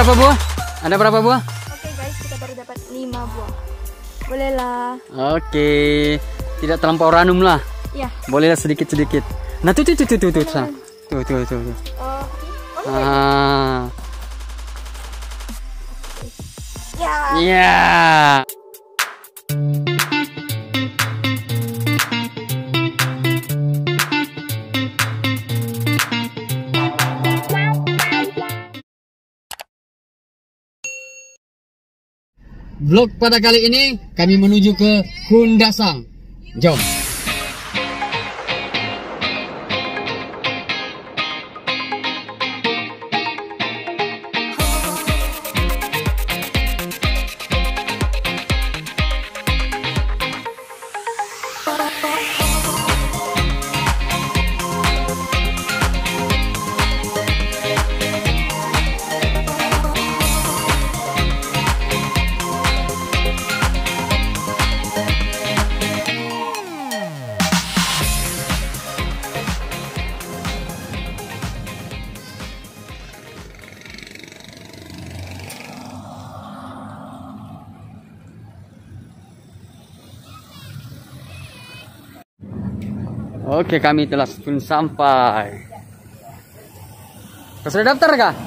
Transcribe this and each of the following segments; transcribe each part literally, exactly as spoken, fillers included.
berapa buah? Ada berapa buah? Oke guys, kita baru dapat lima buah. Bolehlah. Oke, tidak terlampau ranum lah. Ya. Bolehlah sedikit-sedikit. Nah tuh tuh tuh tuh tuh tuh tuh tuh tuh tuh. tuh. Oh, Ah. ya. Ya. Vlog pada kali ini kami menuju ke Kundasang. Jom. Oke, kami telah pun sampai. Kau sudah daftar kah?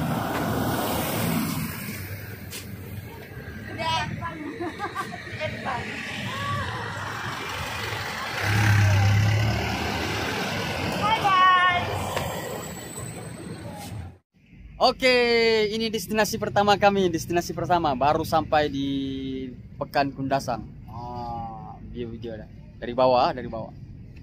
Oke, ini destinasi pertama kami, destinasi pertama. Baru sampai di Pekan Kundasang. Oh, video-video ada. Dari bawah, dari bawah.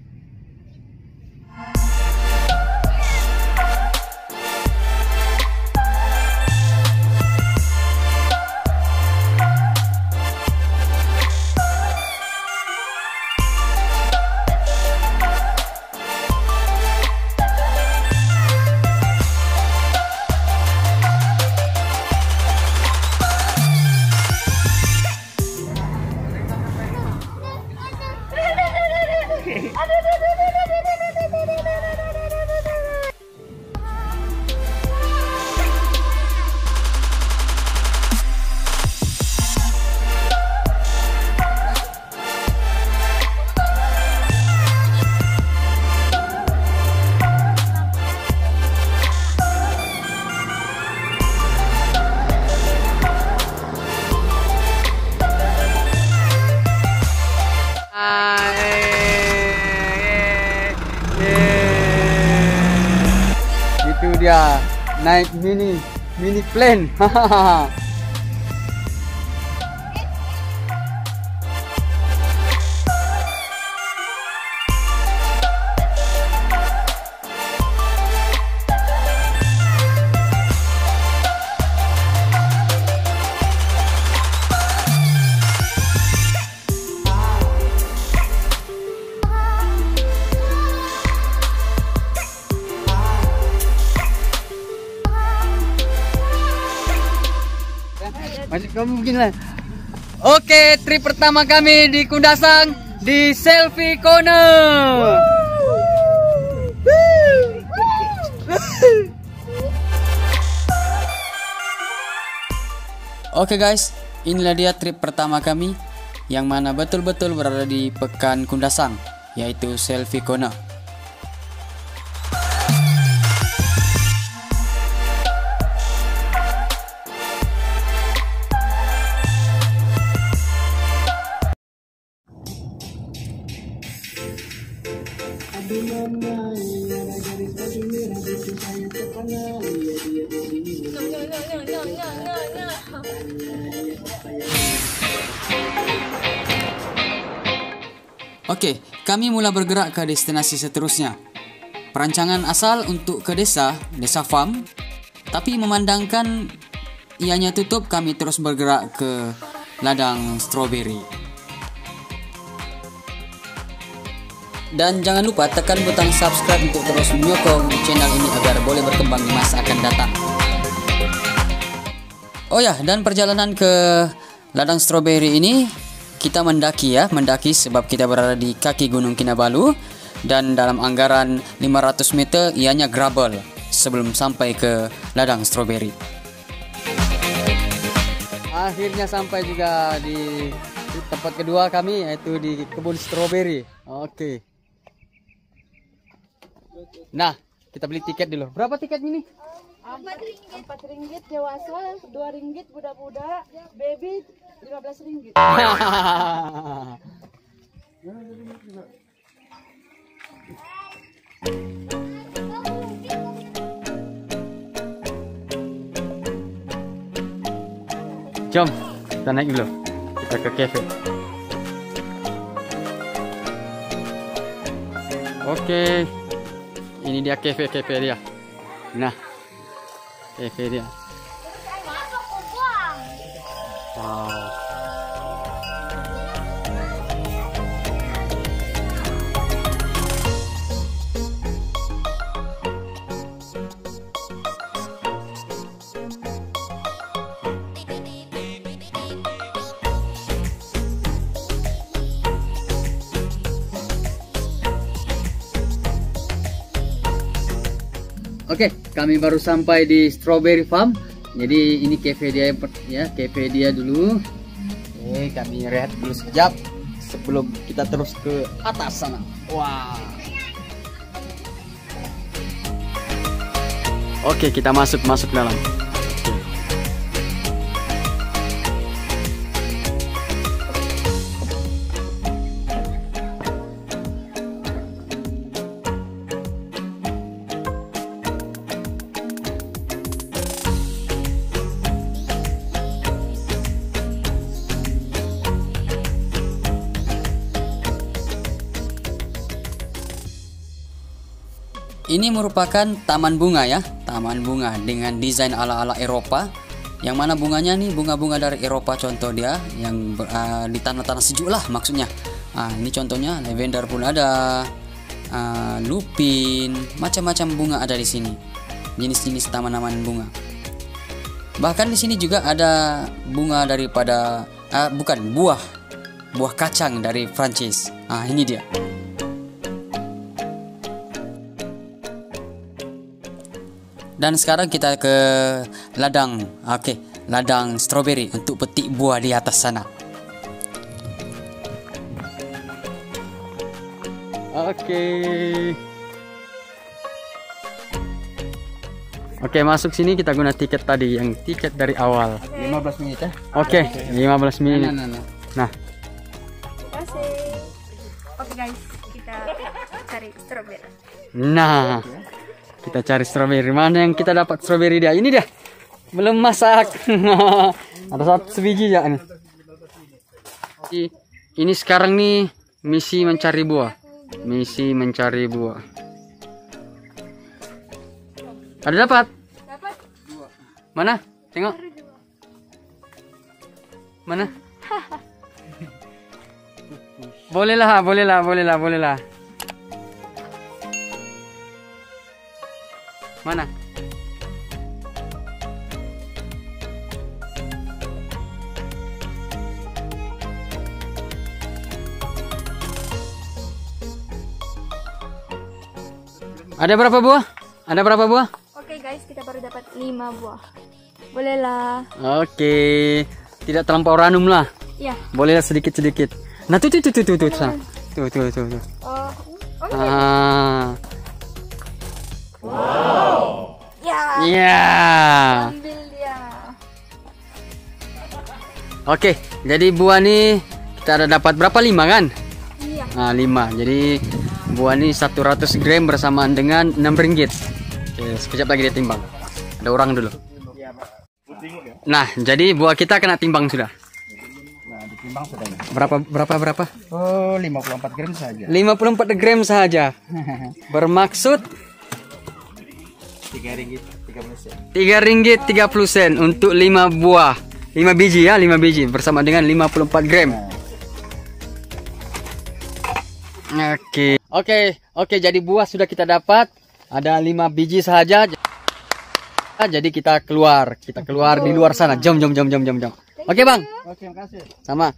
Itu dia naik mini mini plane. Masih kamu mungkin lah. Oke, trip pertama kami di Kundasang di Selfie Corner. Oke guys, inilah dia trip pertama kami yang mana betul-betul berada di Pekan Kundasang, yaitu Selfie Corner. Oke, kami mulai bergerak ke destinasi seterusnya. Perancangan asal untuk ke desa, desa farm, tapi memandangkan ianya tutup, kami terus bergerak ke ladang stroberi. Dan jangan lupa tekan butang subscribe untuk terus menyokong channel ini agar boleh berkembang di masa akan datang. Oh ya, dan perjalanan ke ladang stroberi ini kita mendaki ya, mendaki sebab kita berada di kaki Gunung Kinabalu dan dalam anggaran lima ratus meter ianya gravel sebelum sampai ke ladang stroberi. akhirnya sampai juga di, di tempat kedua kami, yaitu di kebun stroberi. Oke. Nah, kita beli tiket dulu. Berapa tiket ini? Empat ringgit dewasa, dua ringgit budak-budak, baby lima belas ringgit. Jom, kita naik dulu. Kita ke cafe. Oke, ini dia cafe-cafe dia. Nah, cafe dia. Wow. Oke, kami baru sampai di Strawberry Farm. Jadi ini cafe dia ya, cafe dia dulu. Oke, kami rehat dulu sekejap sebelum kita terus ke atas sana. Wah. Oke, kita masuk masuk dalam. Ini merupakan taman bunga ya, taman bunga dengan desain ala-ala Eropa, yang mana bunganya nih bunga-bunga dari Eropa contoh dia, yang uh, di tanah-tanah sejuk lah maksudnya. Nah, ini contohnya lavender pun ada, uh, lupin, macam-macam bunga ada di sini. Jenis-jenis taman-taman bunga. Bahkan di sini juga ada bunga daripada, uh, bukan buah, buah kacang dari Prancis. Ah, ini dia. Dan sekarang kita ke ladang, oke, ladang stroberi untuk petik buah di atas sana. Oke, oke masuk sini kita guna tiket tadi, yang tiket dari awal. lima belas menit ya. Oke, lima belas menit. Nah, nah, nah. Nah, Terima kasih. Oke guys, kita cari strawberry. nah. Kita cari stroberi. Mana yang kita dapat stroberi dia? Ini dia. Belum masak. Ada satu sebiji ya ini. Ini sekarang nih misi mencari buah. Misi mencari buah. Ada dapat? Dapat. Mana? Tengok. Mana? Bolehlah, bolehlah, bolehlah, bolehlah. Mana? Ada berapa buah? Ada berapa buah? Oke guys, kita baru dapat lima buah. Bolehlah. Oke. Tidak terlampau random lah. Ya. Bolehlah sedikit-sedikit. Nah, tuh tuh tuh tuh tuh tuh. Sana. Tuh tuh tuh tuh. Oh. Oh. Ah. Ya. Iya. Ambil dia. Oke, jadi buah nih kita ada dapat berapa? Lima kan? Iya. Nah, lima. Jadi buah ini seratus gram bersamaan dengan enam ringgit. Oke, sekejap lagi dia timbang. Ada orang dulu. Nah, jadi buah kita kena timbang sudah. Nah, ditimbang sudah. Berapa berapa berapa? Oh, lima puluh empat gram saja. lima puluh empat gram saja. Bermaksud tiga ringgit tiga puluh sen. tiga ringgit tiga puluh sen untuk lima buah. lima biji ya, lima biji bersama dengan lima puluh empat gram. Oke. Oke, oke jadi buah sudah kita dapat. Ada lima biji saja. Jadi kita keluar, kita keluar di luar sana. Jom jom jom jom jom jom. Oke, Bang. Oke, terima kasih. Sama.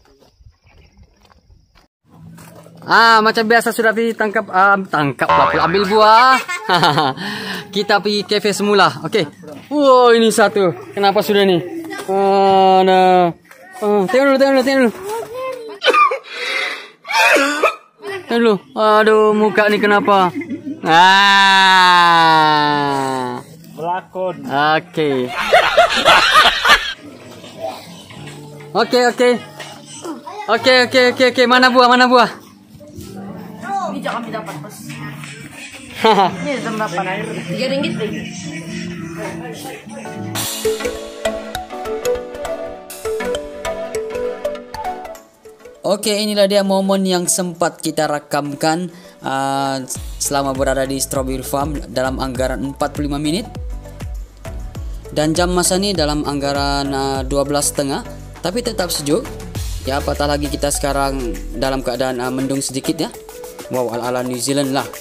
Ah, macam biasa sudah ditangkap, um, tangkap lah, ambil buah. Kita pergi cafe semula. Oke. Wow, ini satu. Kenapa sudah nih? Ada. Oh, tengok dulu, tengok dulu, tengok dulu. Tengok dulu. Aduh, muka nih kenapa? Ah. Melakon. Oke. Oke, oke. Oke, oke, oke, oke. Mana buah, mana buah? Ini jangan dapat bos. Ini jam berapa? Tiga ringgit lagi. Oke, inilah dia momen yang sempat kita rekamkan uh, selama berada di Strawberry Farm dalam anggaran empat puluh lima menit. Dan jam masa ini dalam anggaran uh, dua belas tiga puluh, tapi tetap sejuk. Ya, apatah lagi kita sekarang dalam keadaan uh, mendung sedikit ya. Wow, ala-ala New Zealand lah.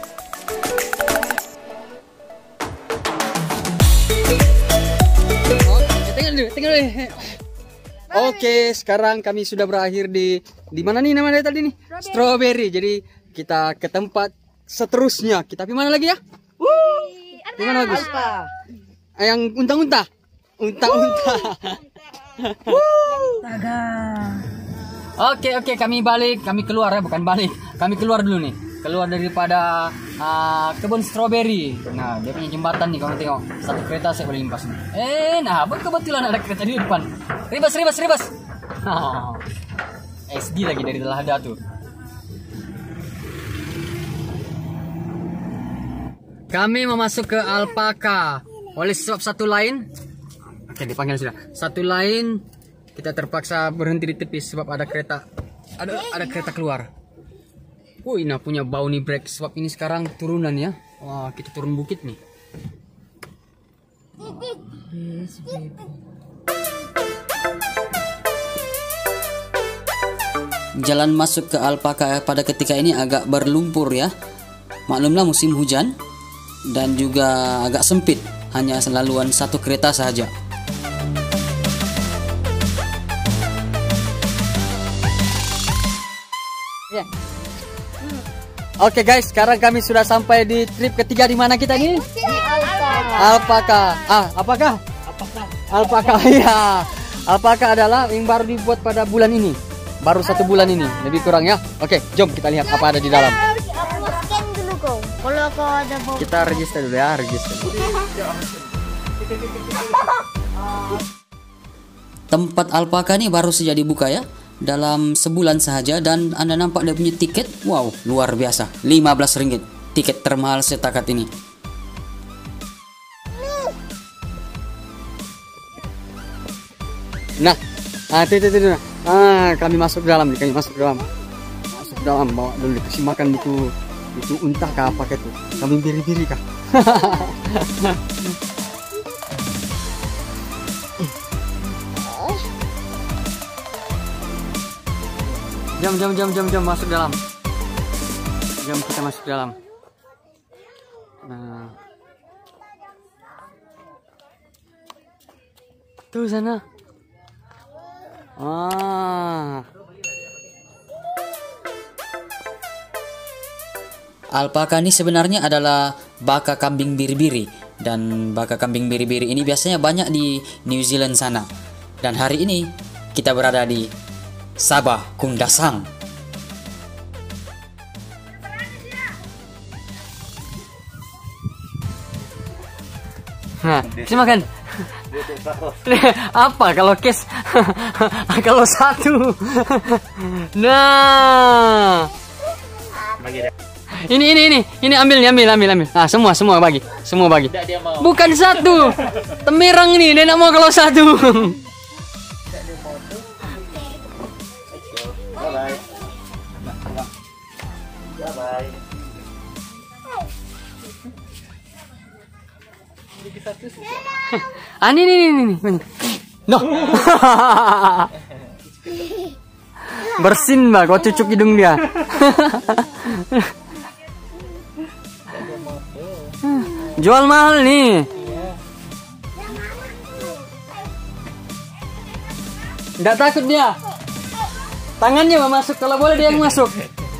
Tengok dulu, tengok dulu. Oke, sekarang kami sudah berakhir di di mana nih namanya tadi nih? Strawberry. Jadi kita ke tempat seterusnya. Kita pergi mana lagi ya? Di mana bagus? Yang unta-unta. Unta-unta. Oke, oke, kami balik, kami keluar ya, bukan balik. Kami keluar dulu nih. Keluar daripada uh, kebun strawberry. Nah, dia punya jembatan nih, kamu tengok. Satu kereta saya boleh limpas nih. Eh, nah, kebetulan ada kereta di depan. Ribas, ribas, ribas. Oh, S D lagi dari telah ada tuh. Kami mau masuk ke alpaka. Oleh sebab satu lain, oke dipanggil sudah. Satu lain kita terpaksa berhenti di tepi sebab ada kereta. Ada ada kereta keluar. Wih, nah punya bau nih brake sebab ini sekarang turunan ya. Wah, kita turun bukit nih. Yes, baby. Jalan masuk ke alpaka pada ketika ini agak berlumpur ya. Maklumlah musim hujan dan juga agak sempit, hanya selaluan satu kereta saja. Ya. Oke guys, sekarang kami sudah sampai di trip ketiga. Di mana kita nih? Di alpaka. Alpaka. Ah, apakah? Alpaka. Alpaka ya. Alpaka adalah yang baru dibuat pada bulan ini. Baru satu bulan ini, lebih kurang ya. Oke, jom kita lihat apa ada di dalam. Scan dulu kau. Kalau kau ada bau. Kita register dulu ya, register. Tempat alpaka ini baru saja dibuka ya, dalam sebulan saja, dan Anda nampak dia punya tiket. Wow, luar biasa, lima belas ringgit. Tiket termahal setakat ini. Nah, ah, itu, itu, itu, nah. Ah, kami masuk ke dalam nih, kami masuk ke dalam. Masuk ke dalam, bawa dulu dikasih makan itu, itu unta kah apa itu? Kambing biri-biri kah? Jam, jam, jam, jam, jam, masuk dalam. Jam kita masuk dalam. Nah, tuh sana. Ah. Alpaka ini sebenarnya adalah baka kambing biri-biri, dan baka kambing biri-biri ini biasanya banyak di New Zealand sana. Dan hari ini kita berada di Sabah Kundasang. Nah, silakan. Apa kalau cash? Kalau satu. Nah. Ini ini ini ini ambil nih, ambil ambil ambil. Nah, semua semua bagi. Semua bagi. Bukan satu. Temirang nih, dia nak mau kalau satu. Ah, ini ini ini ini. No. Bersin mbak, kau cucuk hidung dia. Jual mahal nih. Nggak takut dia. Tangannya mau masuk, kalau boleh dia yang masuk.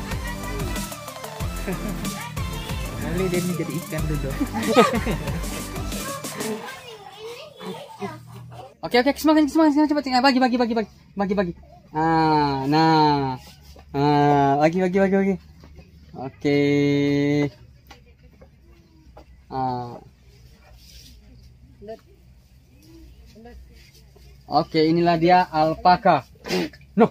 Kali dia ini jadi ikan dulu. Oke oke semangat semangat semangat cepat tinggal bagi bagi bagi bagi bagi bagi. Ah, nah. Ah, bagi bagi bagi bagi. Oke. Ah. Oke, inilah dia alpaka. No.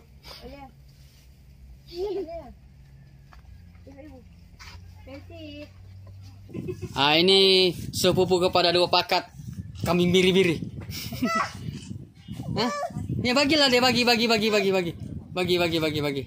Ah, ini sepupu kepada dua pakat kambing biri-biri. Hah? Ya bagilah deh, bagi bagi bagi bagi bagi. Bagi bagi bagi bagi.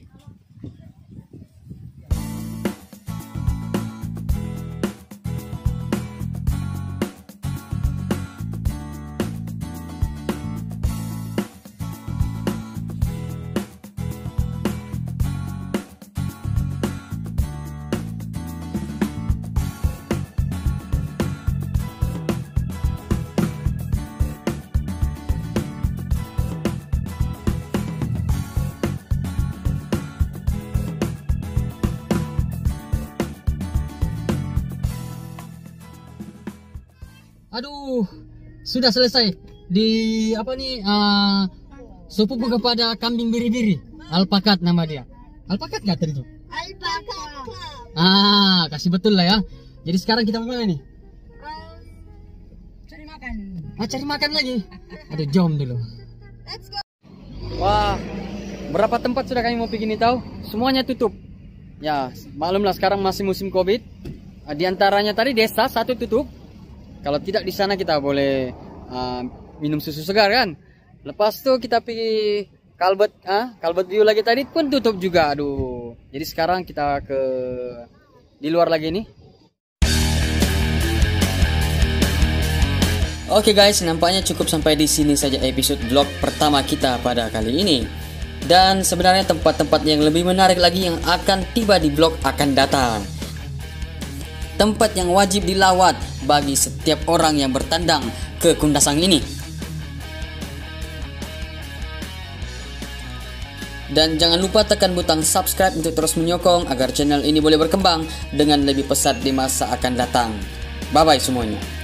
Aduh, sudah selesai di apa nih? Uh, sepupu kepada kambing biri-biri, alpakat nama dia. Alpakat nggak tadi tuh? Alpakat. Ah, kasih betul lah ya. Jadi sekarang kita mau mana nih? Um, cari makan. Ah, cari makan lagi. Aduh, jom dulu. Let's go. Wah, berapa tempat sudah kami mau pergi nih tahu? Semuanya tutup. Ya, maklumlah sekarang masih musim Covid. Di antaranya tadi desa satu tutup. Kalau tidak di sana kita boleh uh, minum susu segar kan. Lepas itu kita pergi Kalbet, ah, Kalbet View lagi tadi pun tutup juga. Aduh. Jadi sekarang kita ke di luar lagi nih. Oke guys, nampaknya cukup sampai di sini saja episode vlog pertama kita pada kali ini. Dan sebenarnya tempat-tempat yang lebih menarik lagi yang akan tiba di vlog akan datang. Tempat yang wajib dilawat bagi setiap orang yang bertandang ke Kundasang ini. Dan jangan lupa tekan butang subscribe untuk terus menyokong agar channel ini boleh berkembang dengan lebih pesat di masa akan datang. Bye bye semuanya.